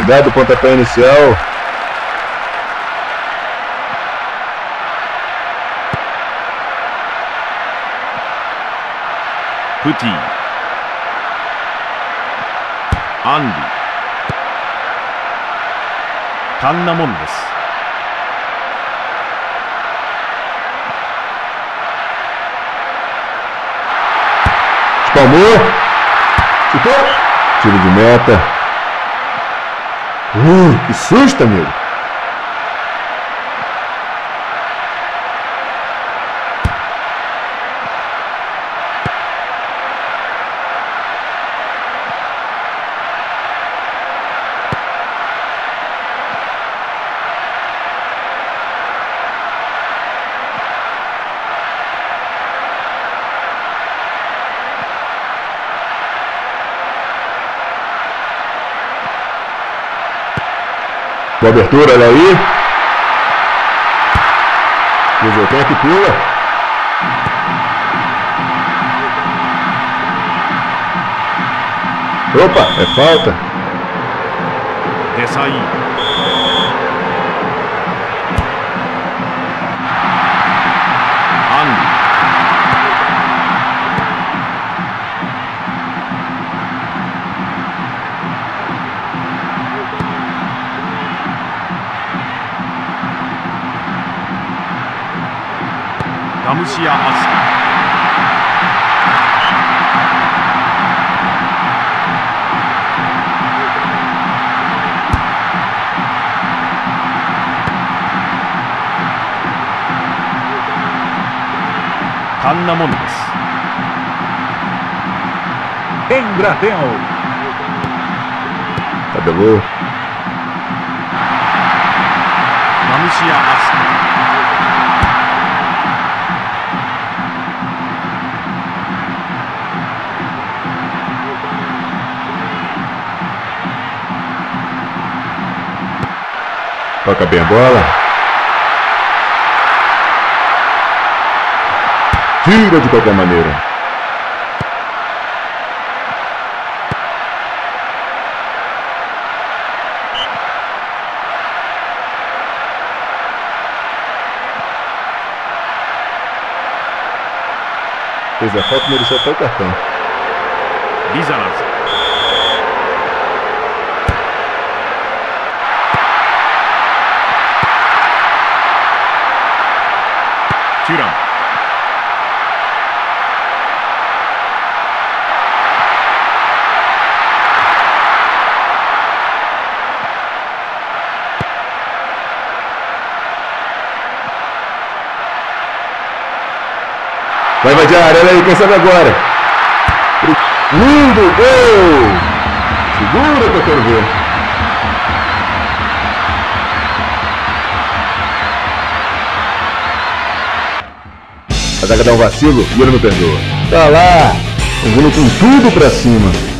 Dado o pontapé inicial. Puti. Andy。単なもんです。 Espalmou. Chutou. Tiro de meta. Que susto, amigo. Boa abertura, olha aí. O quem é que pula? Opa, é falta. Desai. Andy。ガムシア・アスカ。単なもんです。 Embratel. Tabelou. ガムシア・アスカ。 Toca bem a bola. Tira de qualquer maneira. Fez a falta e mereceu até o cartão. Lizarazu。テュラン。 Vai invadir a área, olha aí, quem sabe agora. Lindo gol! Segura que eu quero ver. A zaga dá um vacilo e ele não perdoa. Tá lá, vindo com tudo pra cima.